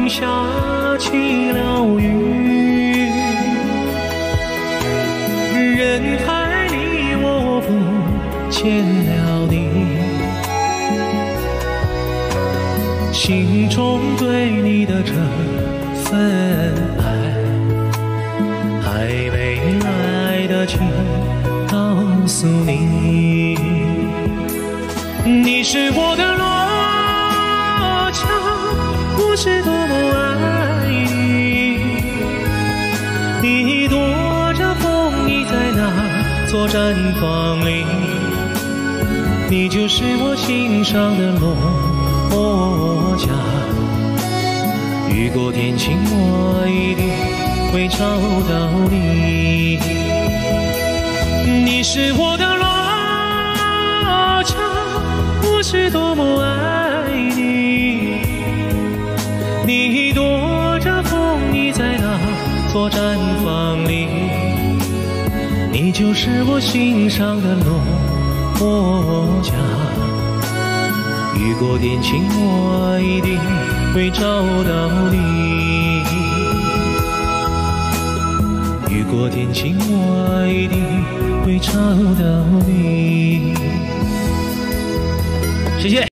风下起了雨，人海里我不见了你，心中对你的这份爱，还没来得及告诉你，你是我的落脚，我是多么爱你。你躲着风，你在那座毡房里，你就是我心上的落脚。雨过天晴，我一定会找到你。你是我的落脚，我是多么爱你。你躲着风，你在那座毡房里，你就是我心上的落脚。雨过天晴，我一定会找到你。雨过天晴，我一定会找到你。谢谢。